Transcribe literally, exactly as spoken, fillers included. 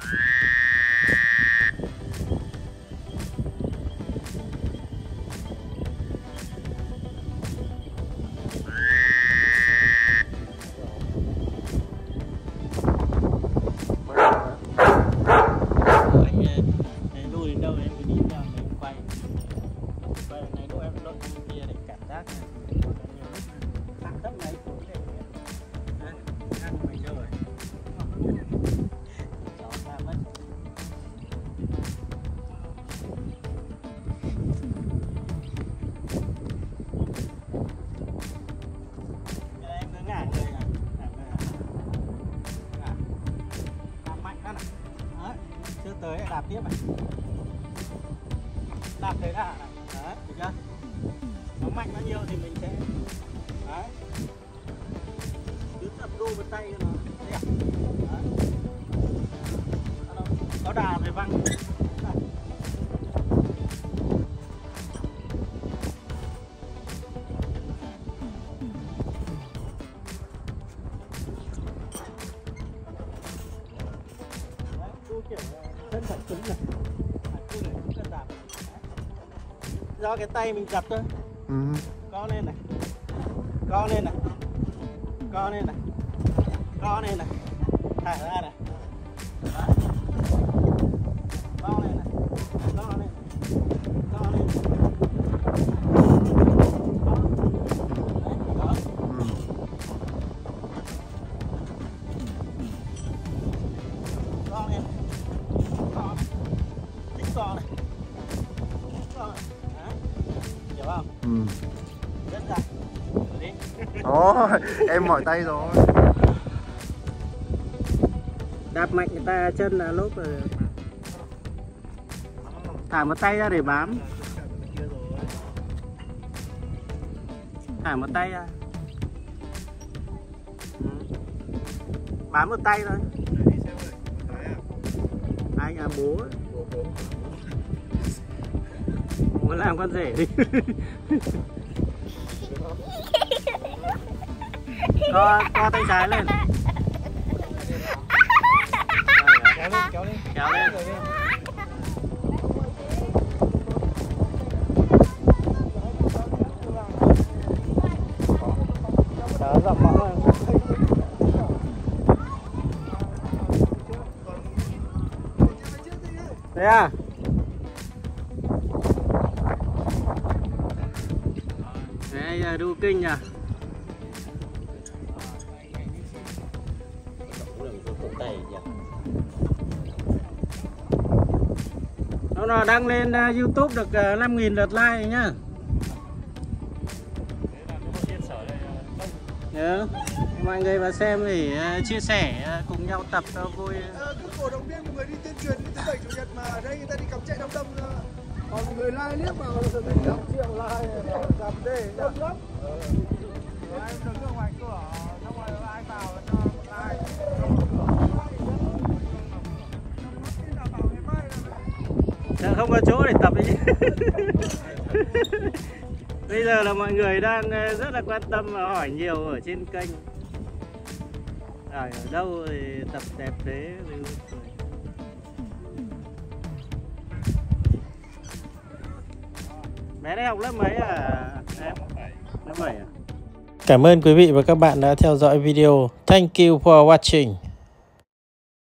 Tới đạp tiếp này, đạp thế đã này, đấy, được chưa? Nó mạnh bao nhiêu thì mình sẽ đấy, cứ tập đu một tay cho nó đẹp, đấy. Có đà thì văng. Chân phải cứng này, cứng này, chân đạp. Do cái tay mình dập thôi. Ừ. Co lên này, co lên này, co lên này, co lên này, thả ra này. Đấy. Co lên này, co lên, co lên. Đó. Ừ. Co lên. Co này, co này, đấy, hiểu không? Ừ. Rất dài, đi. Ồ, em mỏi tay rồi. Đạp mạnh người ta chân là lốp rồi. Thả một tay ra để bám. Thả một tay ra. Ừ. Bám một tay thôi. Anh à bố ấy. Muốn làm con rể đi. co, co tay trái lên. Kéo lên, kéo lên, kéo lên. Đó, dọc mõm lên. Thế à? Đấy, giờ đu kinh à? Nó là đăng lên uh, YouTube được uh, năm nghìn lượt like nhá. Nhớ, mọi người vào xem để uh, chia sẻ uh, cùng nhau tập cho vui. Ờ, cứ cổ động viên một người đi tuyên truyền thứ bảy chủ nhật mà ở đây người ta đi cắm chạy đông đông. Còn người like liếc vào rồi mình năm triệu like cắm để đông lắm. Anh đứng ở ngoài cửa, ra ngoài ai vào cho một like. Không có chỗ để tập ấy. Bây giờ là mọi người đang rất là quan tâm và hỏi nhiều ở trên kênh. Ở đâu thì tập đẹp thế. Bé này học lớp mấy à em? Lớp bảy à? Cảm ơn quý vị và các bạn đã theo dõi video. Thank you for watching.